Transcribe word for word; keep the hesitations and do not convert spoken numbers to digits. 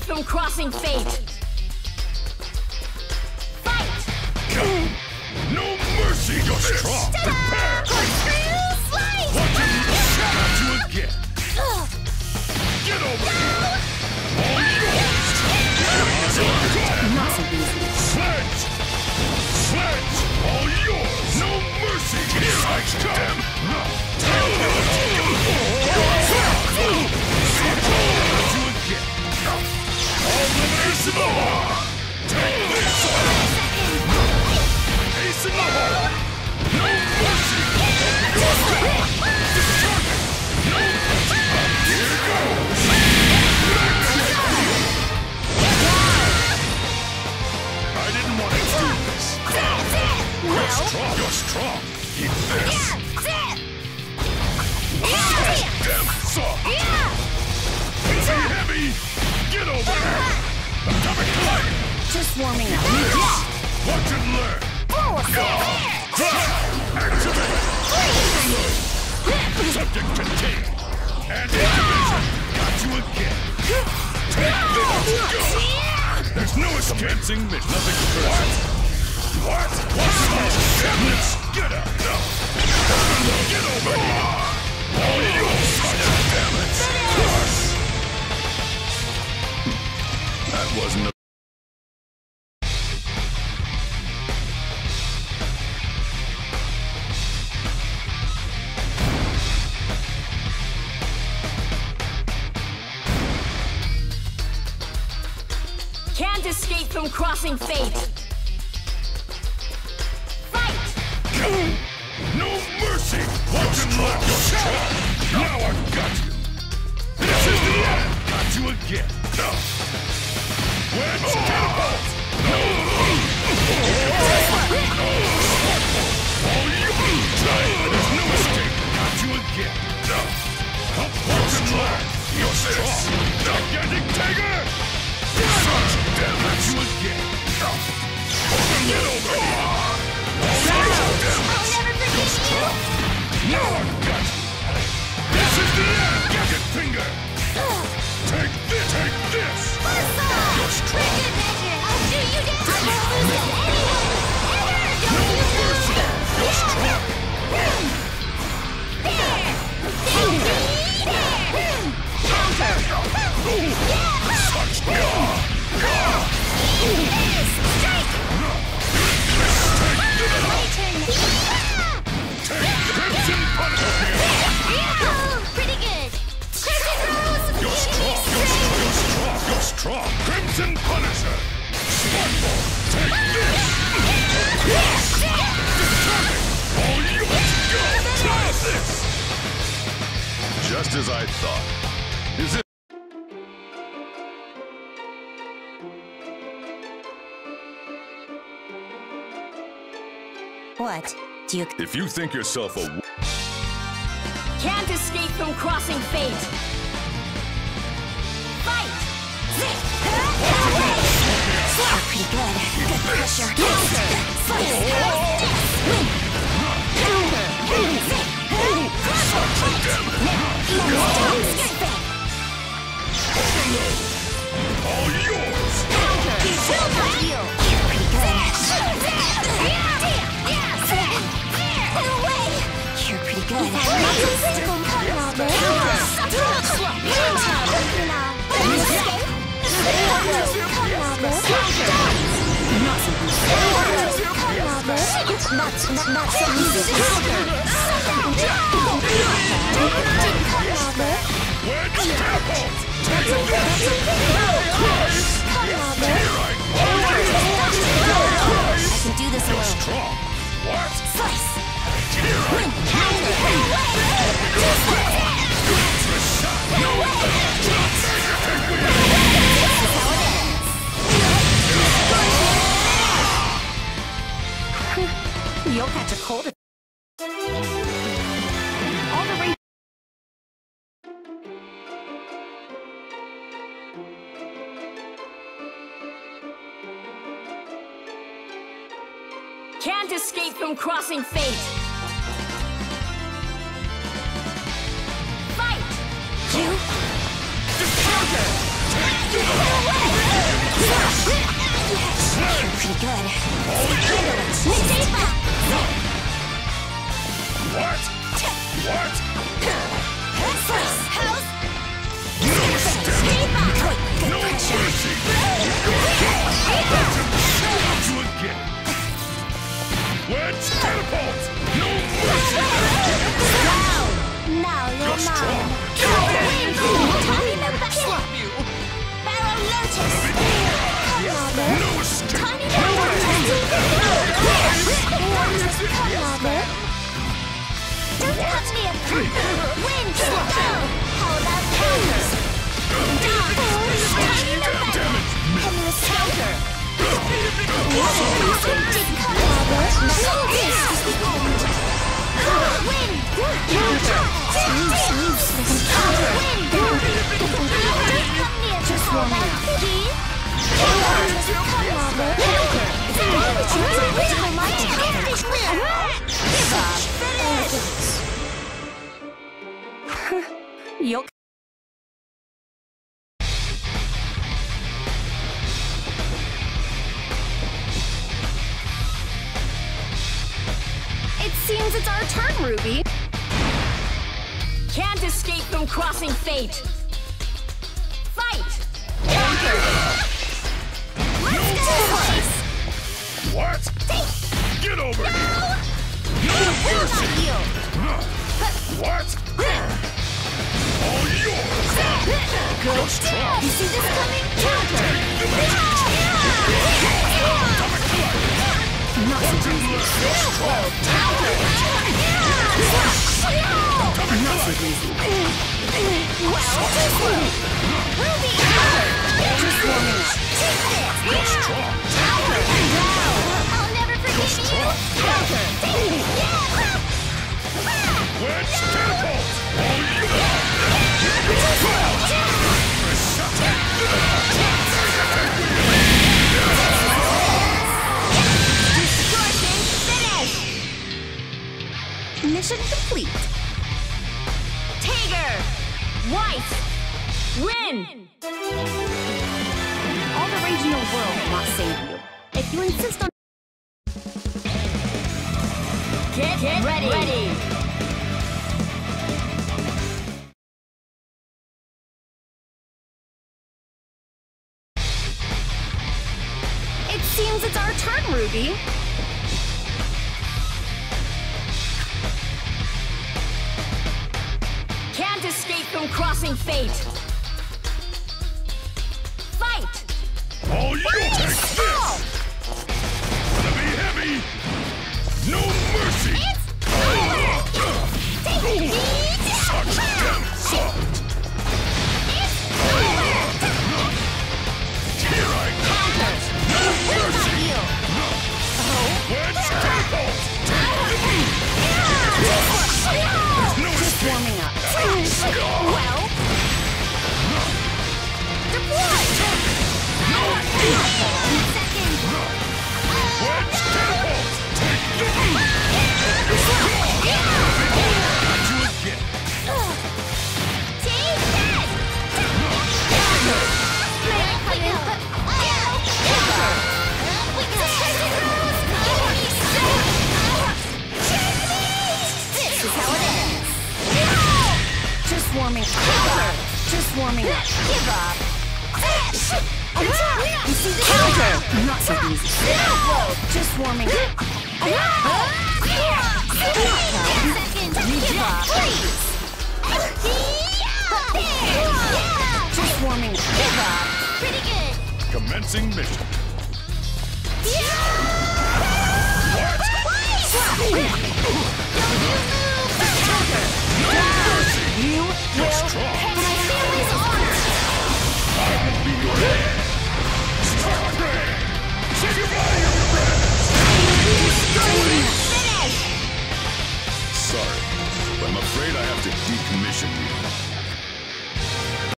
from crossing fate. Fight! No mercy, you're strong. Prepare! Corkscrew slice! Watch it! Got you again. Get over here! All yours! Not so easy. Sledge! Sledge! All yours! No mercy! Here I come! Got you again. Elimination of all! Take this! Ace in the hole! No mercy! You're back! Determined! No mercy! Here goes! I didn't want to do this! You're strong! You're strong! Eat this! Damn soft! Easy heavy! Get over here! Atomic light! Just warming up. Watch and learn! Activate! Subject contained! And activation! Got you again! Take this! Go! There's no escaping me! Nothing personal! What? What's this? Damn it! Get up! No! Get over here! All yours! Damn it! That wasn't a... Can't escape from crossing fate. Fight! No mercy! Watch and learn! You're strong! Now I've got you! This is the end! Got you again! No! Wedge catapult! No! All you! There's no escape! Got you again! No! Watch and learn! You're strong! Gigantic Tiger! Such damn at you again! Get over here! I'll never forget you! Now I've got you! This is the end! Gadget finger! Take this! Take this! You're strong! I'll shoot you down! I won't lose to anyone! Ever! No mercy! You're strong! There! Counter! Such God! This! Strike! My turn! Take Crimson Punishment! Pretty good! Crimson Rose! You're strong! You're strong! You're strong! You're strong! Crimson Punisher! Sparkle! Take this! Determined! All you go! Try this! Just as I thought. Is it? What? Do you... If you think yourself a... Can't escape from crossing fate! Fight! Pretty good. Good pressure. Counter! Slice! All yours! Counter! Shield on you! Pretty good. No way! You're pretty good. Not so easy. Not so easy. Wedge catapult! Take I can do this alone. strong! What? Slice! Here I No way! You'll catch a cold. All the way. Can't escape from crossing fate. Fight! You. Counter! Take this! Stay back! What? What? First house! No step! Stay back! No mercy! Got you again! Wedge teleport! No mercy! Wow! Now you're You're strong! mine! Tiny the back! Slap you! Barrow Lotus! Come, Mother! No escape! Tiny the Come, Mother! Don't touch me! Wind! Go! How about counters? Tiny the back! Damage! Endless counter! Come, Mother! This is the end! Wind! Counter! Counter! Wind! Don't come near! Just warm up, please! Come, Mother! Counter! My tactics will! Give up! Finish! You'll It seems it's our turn, Ruby. can't escape from crossing fate. Fight! Let's go! What? Get over here! No Not mercy! you! What? All yours! Go strong! You see this coming? Counter! Not so easy. Counter! Not so easy. Well, Ruby! Just warming up. Take this! You're strong! Counter! I'll never forgive you! Counter! Wedge teleport! All yours! Distortion finish! Mission complete. Tiger! White! Win! All the rage in the world will not save you. If you insist on Get, Get ready. ready! It seems it's our turn, Ruby. Can't escape from crossing fate. Fight! All you take this! Gonna be heavy! No mercy! It's over! Take it! Such damn soft! It's over! Here I come! No mercy! You! Wedge teleport! No escape! Warming up. Well... Deploy! Second! Wedge teleport! Take this! Got you again! Take that! May I come in? This is how it ends. Just warming up. Just warming up. Give up. You see the counter? Not so easy. Just warming up. Second. Give up. Please. Just warming up. Give up. Pretty good. Commencing mission. What? No mercy! You You're strong!